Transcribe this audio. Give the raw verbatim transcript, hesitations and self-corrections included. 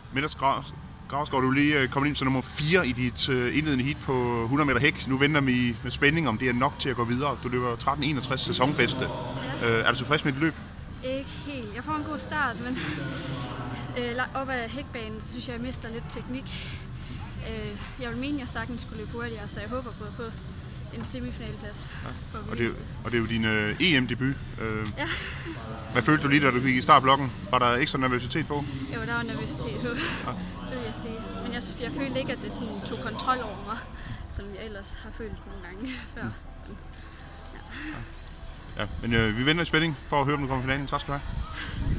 Mitters Gravsgaard, du er lige kommet ind til nummer fire i dit indledende heat på hundrede meter hæk. Nu venter vi med spænding, om det er nok til at gå videre. Du løber tretten enogtres sæsonbedste. Ja. Er du tilfreds med dit løb? Ikke helt. Jeg får en god start, men øh, op ad hækbanen synes jeg, jeg mister lidt teknik. Øh, jeg vil mene, at jeg sagtens skulle løbe hurtigere, så jeg håber på at få en semifinalplads. Ja. Og, det, og det er jo din øh, E M-debut. Øh, ja. Hvad følte du lige, da du gik i startblokken? Var der ekstra nervøsitet på? Jo, der var nervøsitet på, ja. Det vil jeg sige. Men jeg, jeg følte ikke, at det sådan tog kontrol over mig, som jeg ellers har følt nogle gange før. Mm. Men, ja. Ja, men øh, vi venter i spænding for at høre, om du kommer i finalen. Tak skal du have.